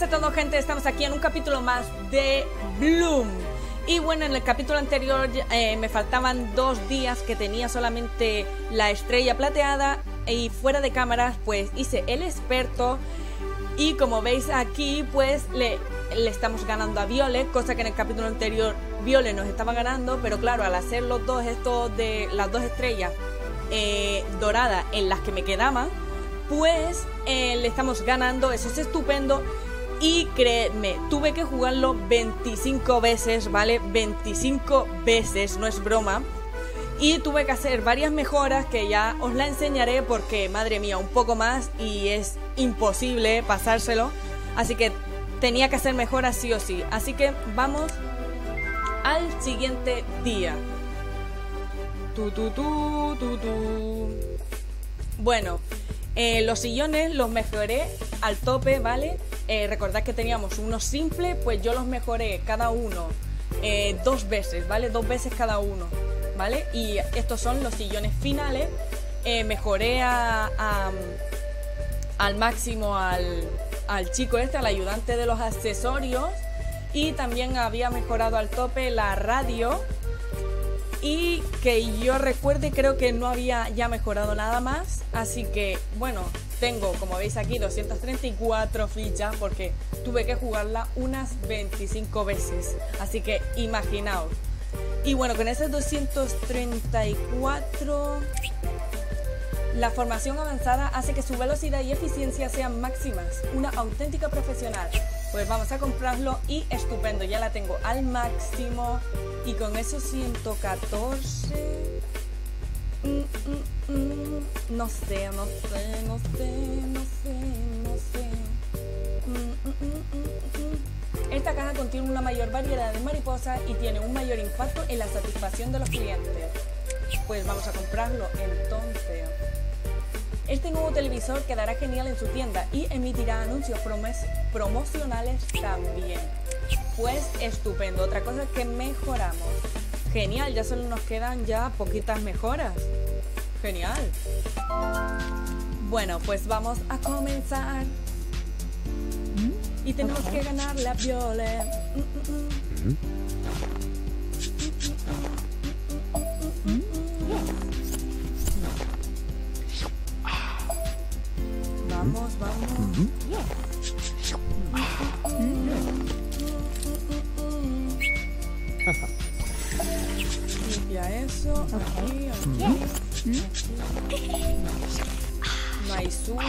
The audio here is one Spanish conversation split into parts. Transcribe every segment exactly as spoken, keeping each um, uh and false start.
a todos, gente, estamos aquí en un capítulo más de Bloom. Y bueno, en el capítulo anterior eh, me faltaban dos días que tenía solamente la estrella plateada. Y fuera de cámaras pues hice el experto. Y como veis aquí pues le, le estamos ganando a Violet, cosa que en el capítulo anterior Violet nos estaba ganando. Pero claro, al hacer los dos estos de las dos estrellas eh, doradas en las que me quedaban, pues eh, le estamos ganando. Eso es estupendo. Y créeme, tuve que jugarlo veinticinco veces, ¿vale? veinticinco veces, no es broma. Y tuve que hacer varias mejoras que ya os la enseñaré porque, madre mía, un poco más y es imposible pasárselo. Así que tenía que hacer mejoras sí o sí. Así que vamos al siguiente día. Tu, tu, tu, tu, tu. Bueno, eh, los sillones los mejoré al tope, ¿vale? Eh, recordad que teníamos unos simples, pues yo los mejoré cada uno eh, dos veces, ¿vale? Dos veces cada uno, ¿vale? Y estos son los sillones finales. Eh, mejoré a, a, al máximo al, al chico este, al ayudante de los accesorios. Y también había mejorado al tope la radio. Y que yo recuerde, creo que no había ya mejorado nada más. Así que, bueno, tengo, como veis aquí, doscientas treinta y cuatro fichas porque tuve que jugarla unas veinticinco veces. Así que imaginaos. Y bueno, con esas doscientas treinta y cuatro, la formación avanzada hace que su velocidad y eficiencia sean máximas. Una auténtica profesional. Pues vamos a comprarlo y estupendo, ya la tengo al máximo. Y con esos ciento catorce... Mm, mm, mm, no sé, no sé, no sé, no sé, no sé. Mm, mm, mm, mm, mm. Esta caja contiene una mayor variedad de mariposas y tiene un mayor impacto en la satisfacción de los clientes. Pues vamos a comprarlo entonces. Este nuevo televisor quedará genial en su tienda y emitirá anuncios promocionales también. Pues estupendo. Otra cosa que mejoramos. Genial, ya solo nos quedan ya poquitas mejoras. Genial. Bueno, pues vamos a comenzar. Y tenemos que ganar la Violet. Vamos, vamos. Limpia eso. Aquí, aquí, aquí. No hay zumo.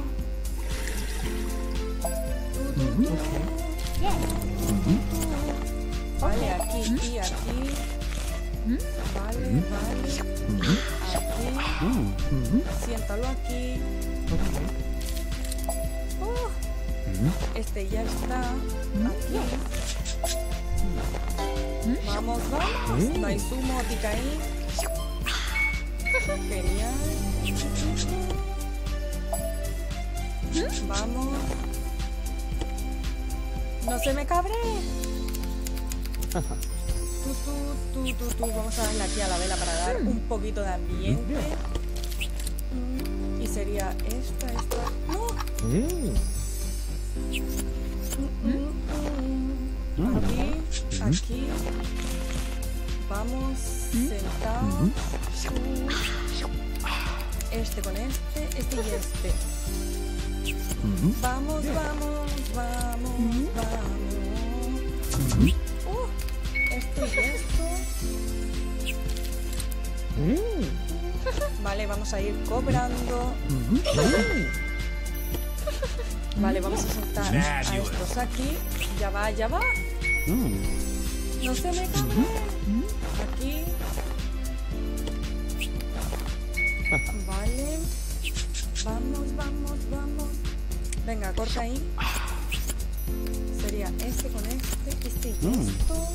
Vale, aquí y aquí. Vale, vale. Aquí. Siéntalo aquí. Oh, este ya está aquí. Vamos, vamos. No hay zumo, tica ahí. Genial. Vamos. No se me cabre. Tú, tú, tú, tú, tú. Vamos a darle aquí a la vela para dar un poquito de ambiente. Y sería esta, esta. ¡No! Aquí, aquí. Vamos, sentados. Este con este, este y este. Vamos, vamos, vamos, vamos. Uh, este y esto. Vale, vamos a ir cobrando. Vale, vamos a soltar a estos aquí. Ya va, ya va. No se me cabe. Aquí. Vale. Vamos, vamos, vamos. Venga, corta ahí. Sería este con este, este y esto.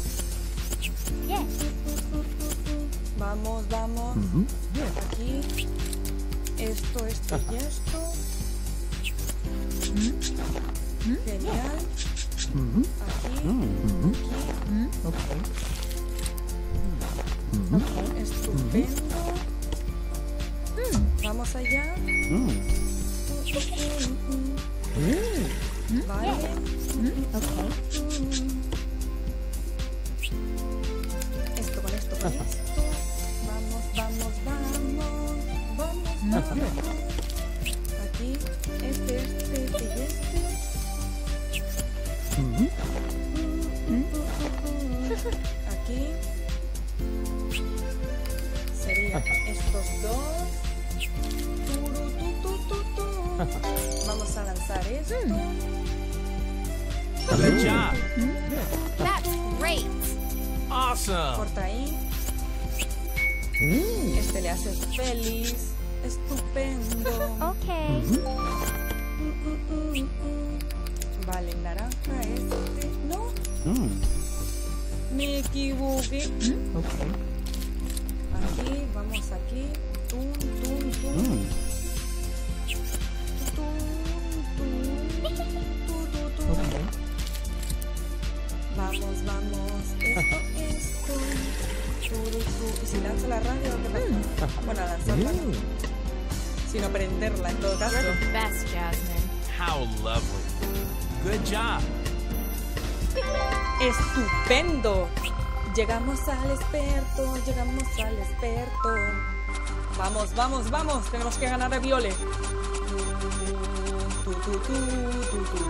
Vamos, vamos. Aquí. Esto, esto y esto. Genial. Aquí. Aquí. Estupendo. Vamos allá. Vale. Okay. Esto con esto con esto. Vamos, vamos, vamos. Vamos, vamos. Aquí, este, este, este y este. Aquí. Serían estos dos. Turu, tu, tu, tu, tu. Vamos a lanzar esto. Good job. That's great. Awesome. Corta ahí. Este le hace feliz. Estupendo. Okay. Vale, naranja este. No, me equivoqué. Okay. Aquí, vamos aquí. Tum, tum, tum. Tum, tum. Tu, tu, tu. Okay. Vamos, vamos. Esto, esto. Turu, tu. ¿Y si lanzo la radio, qué pasa? Bueno, lanzarla no. Sino prenderla en todo caso. You're the best, Jasmine. How lovely. Good job. ¡Estupendo! Llegamos al experto, llegamos al experto. Vamos, vamos, vamos. Tenemos que ganar a Viole. Tu, tu, tu, tu, tu, tu.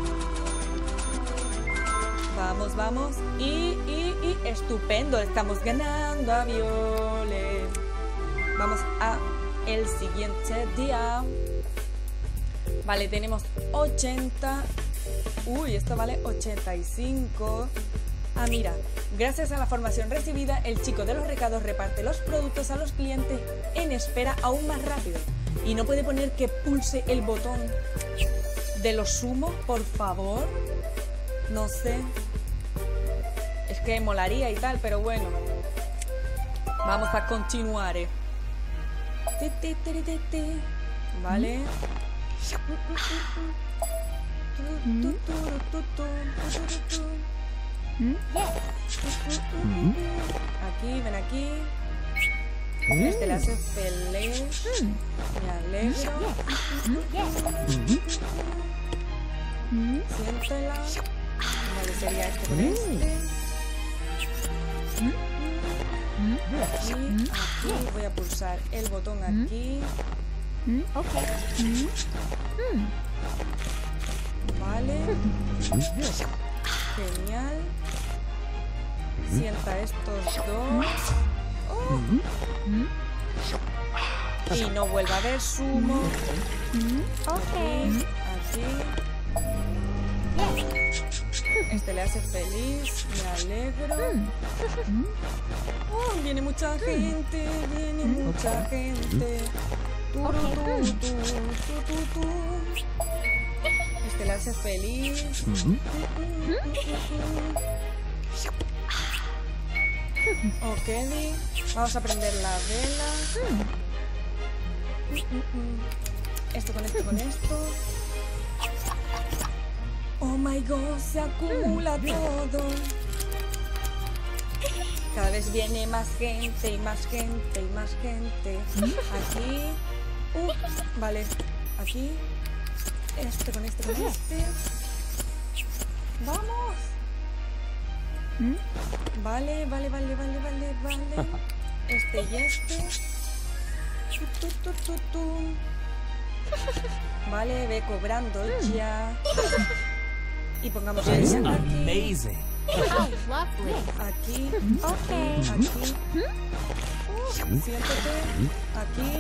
Vamos, vamos. Y, y, y, estupendo. Estamos ganando a Viole. Vamos a el siguiente día. Vale, tenemos ochenta. Uy, esto vale ochenta y cinco. Ah, mira, gracias a la formación recibida, el chico de los recados reparte los productos a los clientes en espera aún más rápido. Y no puede poner que pulse el botón de los sumos, por favor. No sé. Es que molaría y tal, pero bueno. Vamos a continuar. Ti, ti, ti, ti, ti. Vale. Aquí, ven aquí. Este le hace feliz. Me alegro. Siéntela. Vale, sería este con este. Aquí, aquí. Voy a pulsar el botón aquí. Okay. Vale. Genial. Sienta estos dos. Oh. Y no vuelva a haber sumo. Okay. Aquí. Este le hace feliz. Me alegro. Oh, viene mucha gente. Viene mucha gente. Tu, tu, tu, tu, tu, tu. Este le hace feliz. Ok, vamos a prender la vela. Esto con esto con esto. Oh my god, se acumula todo. Cada vez viene más gente y más gente y más gente. Aquí. Uh, vale, aquí. Este con este con este. Vamos. Vale, vale, vale, vale, vale, vale. Este y este. Tu, tu, tu, tu, tu. Vale, ve cobrando ya. Y pongamos el aquí. Amazing. How lovely. Aquí. Okay. Aquí. Uh, siéntate. Aquí.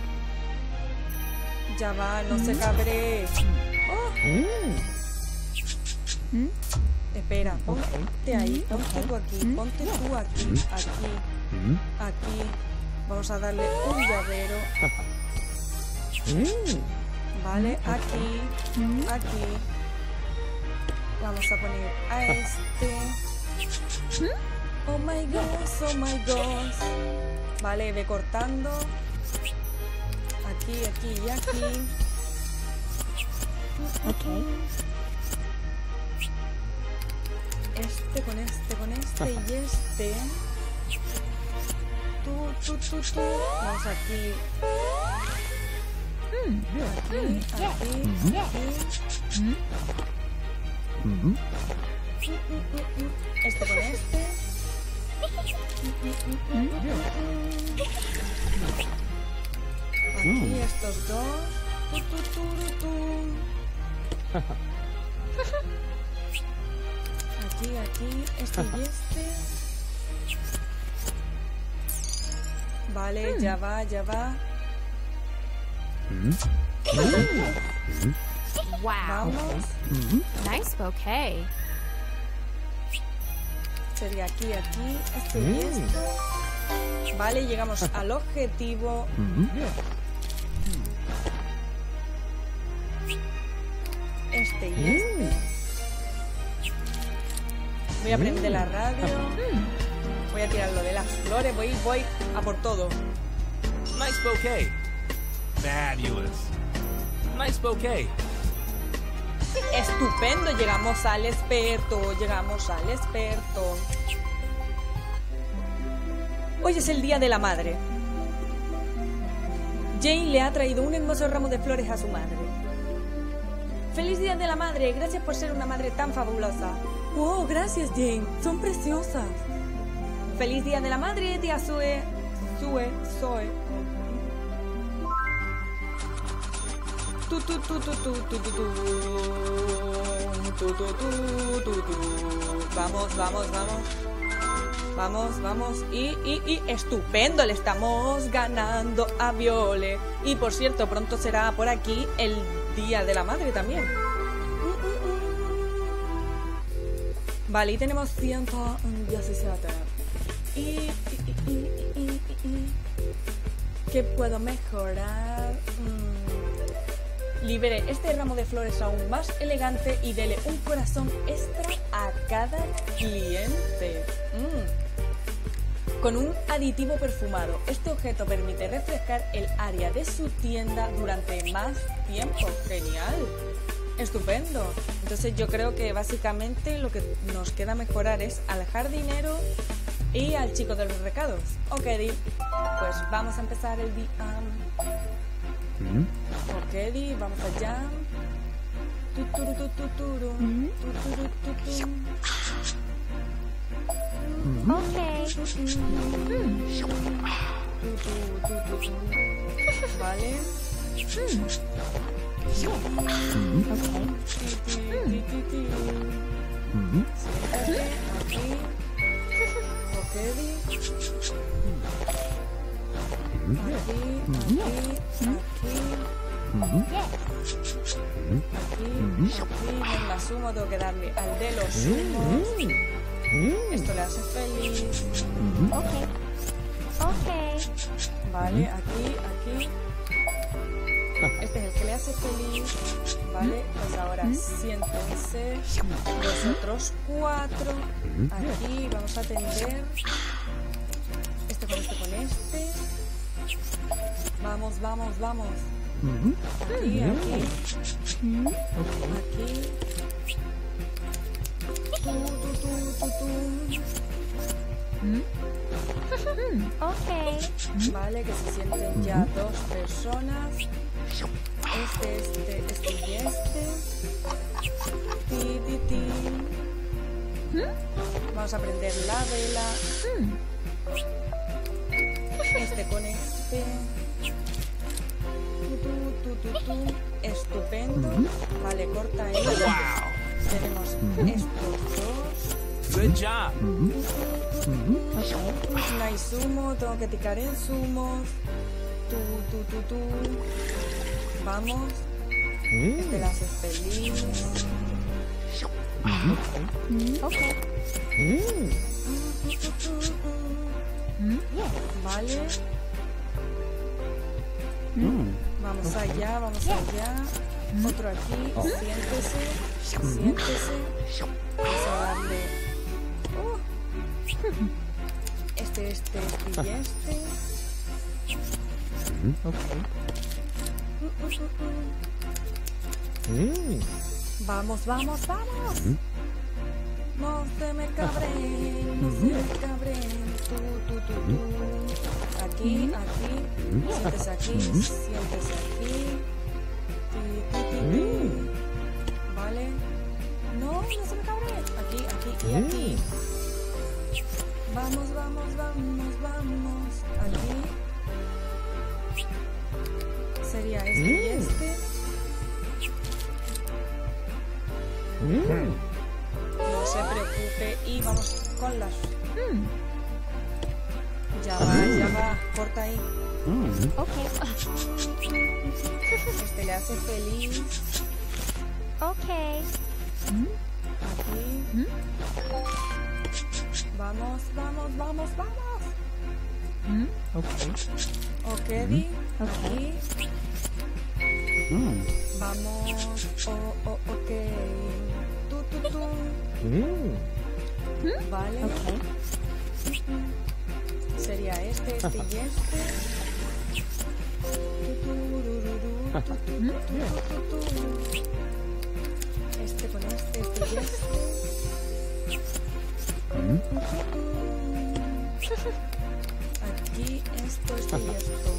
Ya va, no se cabre. Oh. Espera, ponte ahí, ponte tú aquí, ponte tú aquí, aquí, aquí. Vamos a darle un llavero. Vale, aquí, aquí. Vamos a poner a este. Oh my gosh, oh my gosh. Vale, ve cortando. Aquí, aquí y aquí. Okay. Este con este, con este y este. Tú, tú, tú, tú. Vamos aquí. Aquí, aquí, aquí. Este con este. Aquí estos dos. Tu, tu, tu, tu. Aquí, aquí, este y este. Vale, ya va, ya va. Wow. Vamos. Nice bouquet. Sería aquí, aquí, este y esto. Vale, llegamos al objetivo. Este y este. Voy a prender la radio. Voy a tirar lo de las flores. Voy, voy a por todo. Nice bouquet. Fabulous. Nice bouquet. Estupendo, llegamos al experto, llegamos al experto. Hoy es el Día de la Madre. Jane le ha traído un hermoso ramo de flores a su madre. ¡Feliz Día de la Madre! Gracias por ser una madre tan fabulosa. ¡Wow! Gracias, Jane. Son preciosas. ¡Feliz Día de la Madre, tía Sue! Sue, Zoe. Tu, tu, tu, tu, tu, tu, tu, tu. Tu, tu, tu, tu, tu. Vamos, vamos, vamos. Vamos, vamos. Y, y, y estupendo, le estamos ganando a Viole. Y por cierto, pronto será por aquí el Día de la Madre también. Vale, y tenemos ciento diecisiete. Y, y, y, y, y, y, y. ¿Qué puedo mejorar? Mm. Libere este ramo de flores aún más elegante y dele un corazón extra a cada cliente. Mm. Con un aditivo perfumado, este objeto permite refrescar el área de su tienda durante más tiempo. ¡Genial! ¡Estupendo! Entonces yo creo que básicamente lo que nos queda mejorar es al jardinero y al chico de los recados. Ok, Di. Pues vamos a empezar el día. Ok, Di, vamos allá. Tuturu, tuturu, tuturu, tuturu. Okay. Vale. Siéntate aquí. Ok, Di. Aquí, aquí, aquí. Aquí, aquí. Venga, sumo, tengo que darle al de los zumos. Esto le hace feliz. Okay. Okay. Vale, aquí, aquí. Este es el que le hace feliz. Vale, pues ahora siéntense. Los otros cuatro. Aquí vamos a atender. Este con este con este. Vamos, vamos, vamos. Aquí, aquí. Aquí. Tu, tu, tu, tu, tu. Okay. Vale, que se sienten ya dos personas. Este, este, este y este. Ti, ti, ti. Vamos a prender la vela. Este con este. Tu, tu, tu, tu. Estupendo. Vale, corta ahí. Tenemos estos dos. Good job. No hay zumo, tengo que picar en zumos. Tu, tu, tu, tu. Vamos. Este la hace feliz. Okay. Vale. Vamos allá, vamos allá. Otro aquí. Siéntese. Siéntese. Vamos a darle. Uh. Este, este, este y este. Vamos, vamos, vamos. No se me cabren, no se me cabren. Tú, tú, tú, tú. Aquí, aquí. Siéntese aquí, siéntese aquí. Ti, ti, ti, ti. Vale. No. no se me cabre. Aquí, aquí y aquí. Vamos, vamos, vamos, vamos. Aquí. Sería este y este. No se preocupe. Y vamos con las... Ya va, ya va. Corta ahí. Okay. Este le hace feliz. Okay. Aquí. Vamos, vamos, vamos, vamos. Okay. Ok, Di. Aquí. Vamos. Oh, oh, ok. Tú, tú, tú. Vale. Okay. Sería este, este y este. Este con este, este y este. Aquí esto, esto y esto.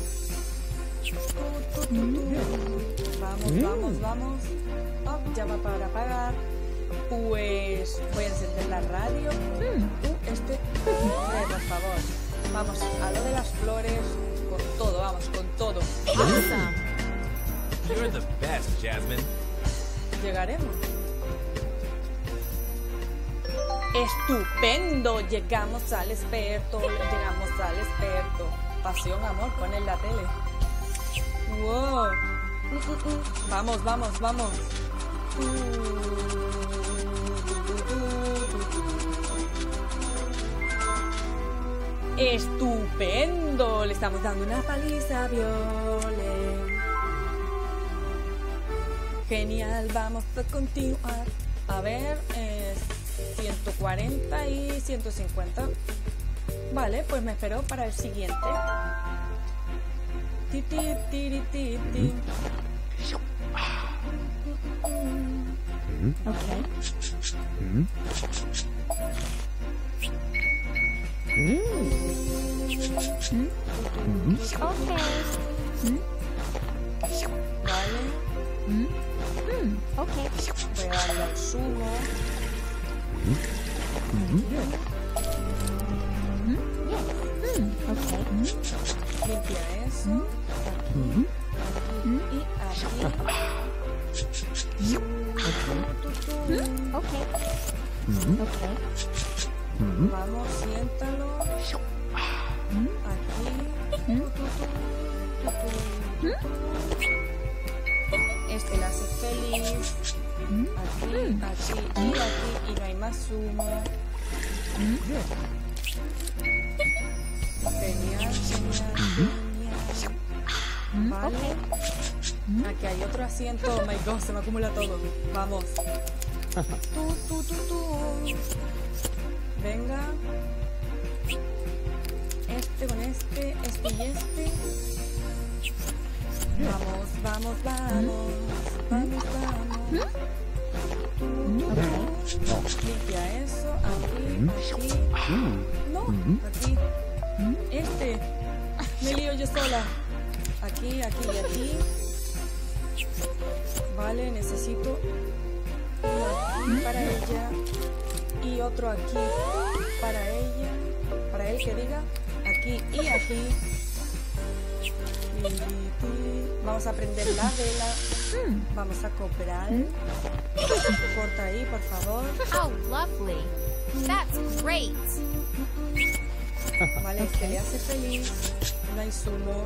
Vamos, vamos, vamos. Oh, ya va para pagar. Pues voy a encender la radio. Uh, este, eh, por favor. Vamos a lo de las flores. Con todo, vamos, con todo. Awesome. You're the best, Jasmine. Llegaremos. Estupendo. Llegamos al experto. Llegamos al experto. Pasión, amor, pon en la tele. Wow. Vamos, vamos, vamos. Estupendo. Le estamos dando una paliza a Violet. Genial, vamos a continuar. A ver, eh, ciento cuarenta y ciento cincuenta. Vale, pues me espero para el siguiente. Ti, ti, ti, ti, ti. Okay. Vale, Okay. voy a darle al zumo. Okay. Limpia eso. Y aquí. Okay. Okay. Vamos, siéntalo. Aquí. Este la hace feliz. Aquí, aquí y aquí. Y no hay más zumo. Genial, genial, genial. Vale. Aquí hay otro asiento. Oh my god, se me acumula todo. Vamos. Tú, tú, tú, tú. Venga. Este con este, este y este. Vamos, vamos, vamos. Vamos, vamos. Limpia eso. Aquí, aquí. No, aquí. Este. Me lío yo sola. Aquí, aquí y aquí. Vale, necesito uno aquí para ella y otro aquí para ella, para él que diga, aquí y aquí. Vamos a prender la vela. Vamos a cobrar. Corta ahí, por favor. Oh, lovely. That's great. Vale, que le hace feliz. No hay zumo.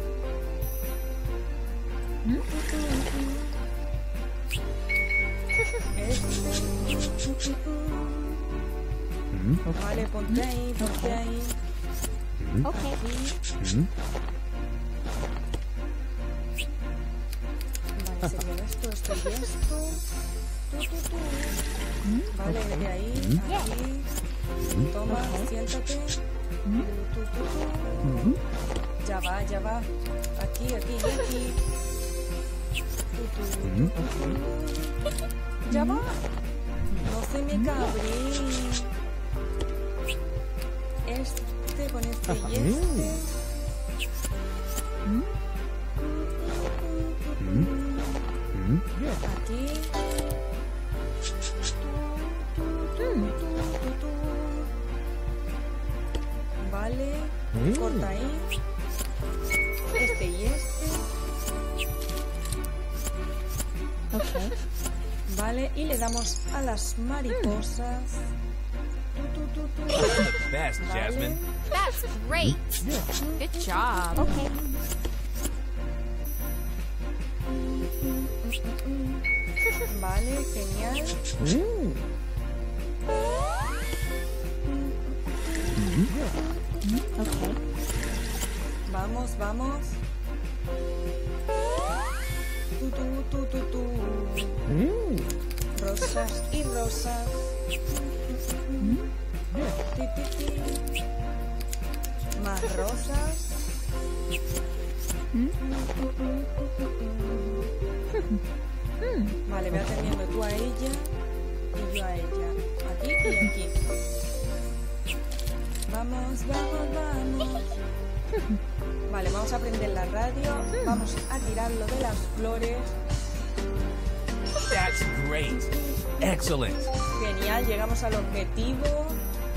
Este. Vale, ponte ahí, ponte ahí. Okay. Aquí. Vale, sería esto, esto y esto. Tú, tú, tú. Vale, de ahí, aquí. Toma, siéntate. Tú, tú, tú. Ya va, ya va. Aquí, aquí y aquí. Tú, tú, tú, tú. Ya va. No se me cabre. Este con este y este. Aquí. tu, tu. Vale, corta ahí. Este y este. Okay. Vale, y le damos a las mariposas. Tu, tu, tu, tu. You're the best, Vale. Jasmine. That's great. Good job. Okay. Vale, genial. Okay. Vamos, vamos. Tu, tu, tu, tu, tu. Rosas y rosas. Ti, ti, ti. Más rosas. Vale, ve atendiendo tú a ella y yo a ella. Aquí y aquí. Vamos, vamos, vamos. Vale, vamos a prender la radio. Vamos a tirarlo de las flores. That's great. Excellent. Genial, llegamos al objetivo.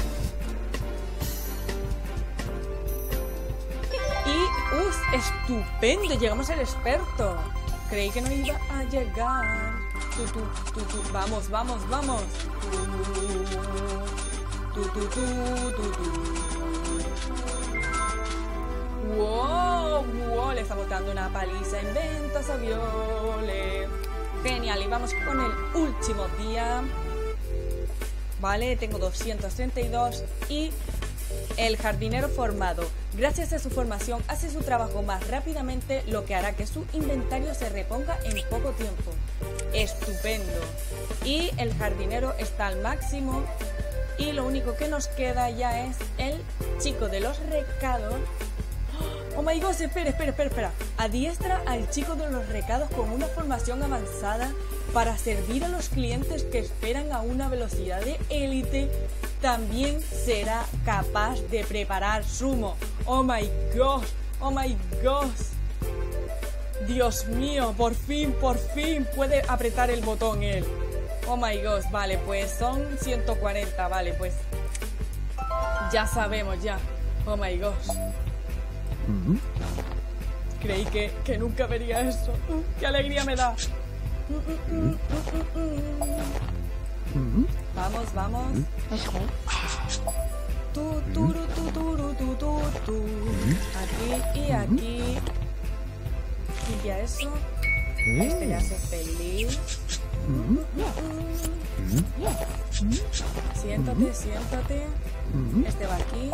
Y, uff, estupendo, llegamos al experto. Creí que no iba a llegar. Tu, tu, tu, tu. Vamos, vamos, vamos. Tu, tu, tu, tu, tu. Wow, wow, le estamos dando una paliza en ventas a Violet. Genial, y vamos con el último día. Vale, tengo doscientos treinta y dos y el jardinero formado. Gracias a su formación hace su trabajo más rápidamente, lo que hará que su inventario se reponga en poco tiempo. Estupendo. Y el jardinero está al máximo. Y lo único que nos queda ya es el chico de los recados. Oh my god, espera, espera, espera, espera. Adiestra al chico de los recados con una formación avanzada para servir a los clientes que esperan a una velocidad de élite. También será capaz de preparar zumo. Oh my god, oh my god. Dios mío, por fin, por fin puede apretar el botón él. Oh my god, vale, pues son ciento cuarenta, vale, pues ya sabemos ya. Oh my god. Creí que, que nunca vería eso. ¡Qué alegría me da! Vamos, vamos. Okay. Tu, turu, tu, turu, tu, tu, tu. Aquí y aquí. Y ya eso. Este le hace feliz. Siéntate, siéntate. Este va aquí.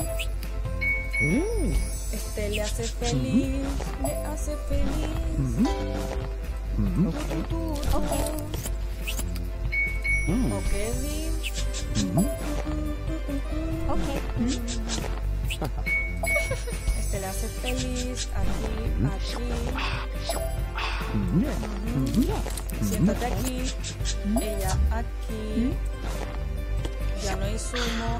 Este le hace feliz, le hace feliz. Tu, tu, tu. Ok, Okay. este le hace feliz. Aquí, aquí. Siéntate aquí. Ella aquí. Ya no hay zumo.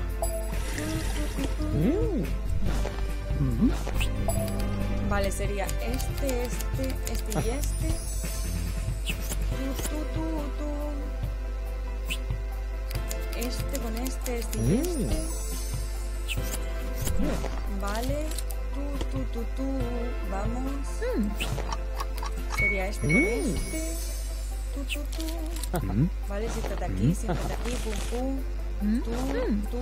Vale, sería este, este, este y este. Tu, tu, tu, tu. Este con este, este y este. Vale. Tu, tu, tu, tu. Vamos. Sería este con este. Tu, tu, tu. Vale, siéntate aquí, siéntate aquí. Pum, pum. Tú, tú.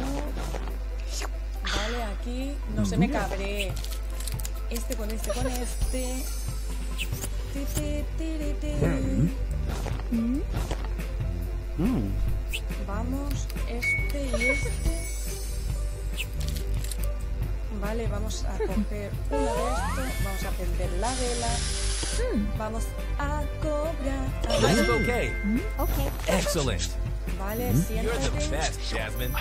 Vale, aquí. No se me cabré. Este con este con este. Ti, ti, ti, ti, ti. Vamos, este y este. Vale, vamos a coger uno de estos. Vamos a prender la vela. Vamos a cobrar. Nice bouquet. Okay. Excellent. Vale, You're the siéntate. best, Jasmine.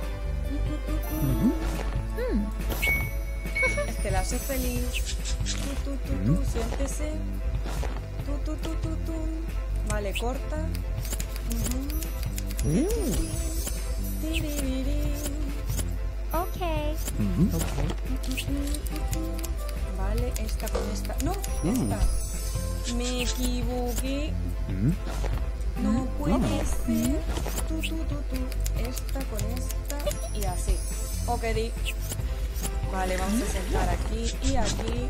Este la hace feliz. Tu, tu, tu, tu, siéntese. Tu, tu, tu, tu, tu. Vale, corta. Ujú. Tiririrí. Okay. Vale, esta con esta. No, esta. Me equivoqué. No puede ser. Tú, tú, tú, tú. Esta con esta y así. Ok, di. Vale, vamos a sentar aquí y aquí.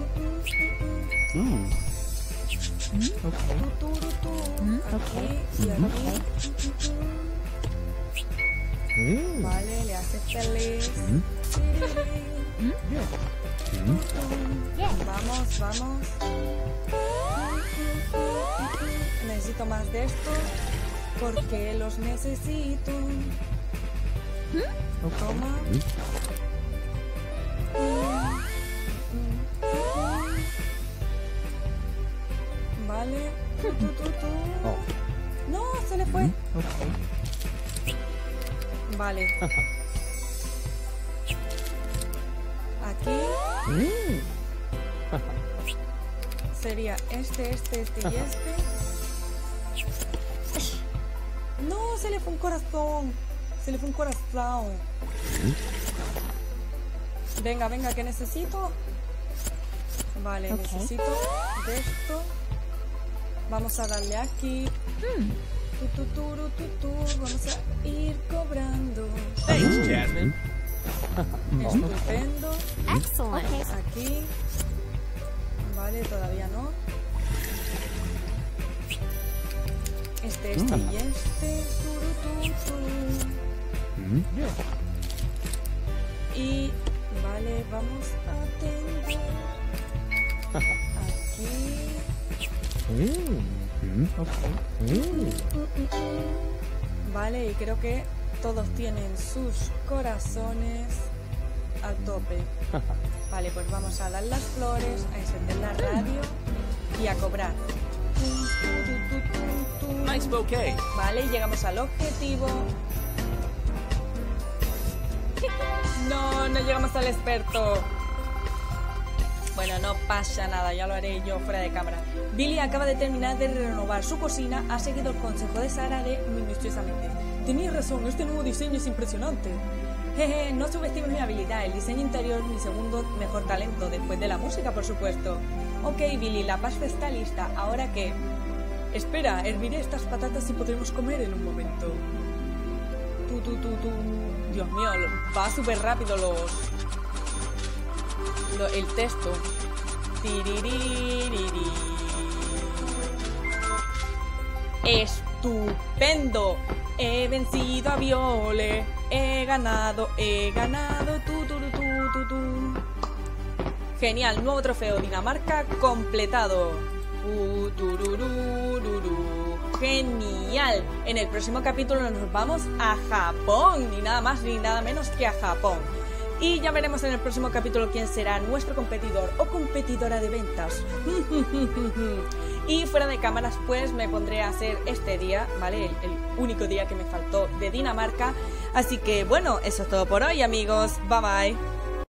Mm. Mm, okay. Tú, tú, tú. Mm, Aquí y aquí. Mm. Vale, le hace feliz. Mm. Yeah. Vamos, vamos. Necesito más de estos porque los necesito. Toma. Vale. Tú, tú, tú. Oh. No, se le fue. Okay. Vale. Aquí Mm. sería este, este, este y este. No, se le fue un corazón. Se le fue un corazón. Venga, venga, ¿qué necesito? Vale, Ok. necesito de esto. Vamos a darle aquí. Tu, tu, turu, tu, tu. Vamos a ir cobrando. Thanks, Jasmine. Estupendo. Excellent. Aquí. Vale, todavía no. Este, este y este. Turu, tu, tu. Mm. Yeah. Y vale, vamos a tener aquí. Mm. Mm. Okay. Mm. Vale, y creo que todos tienen sus corazones al tope. Vale, pues vamos a dar las flores, a encender la radio y a cobrar. Nice bouquet. Vale, y llegamos al objetivo. No, no llegamos al experto. Bueno, no pasa nada, ya lo haré yo fuera de cámara. Billy acaba de terminar de renovar su cocina, ha seguido el consejo de Sara de minuciosamente. Tenías razón, este nuevo diseño es impresionante. Jeje, no subestimes mi habilidad, el diseño interior mi segundo mejor talento, después de la música, por supuesto. Ok, Billy, la pasta está lista, ¿ahora qué? Espera, herviré estas patatas y podremos comer en un momento. Tú, tú, tú, tú. Dios mío, va súper rápido los... Lo, el texto. Tiriririri. Estupendo. He vencido a Viole. He ganado, he ganado. Tu, tu, tu, tu, tu. Genial, nuevo trofeo Dinamarca completado. Uh, tururururu. Genial. En el próximo capítulo nos vamos a Japón. Ni nada más ni nada menos que a Japón. Y ya veremos en el próximo capítulo quién será nuestro competidor o competidora de ventas. Y fuera de cámaras pues me pondré a hacer este día, ¿vale? El, el único día que me faltó de Dinamarca. Así que bueno, eso es todo por hoy, amigos. Bye bye.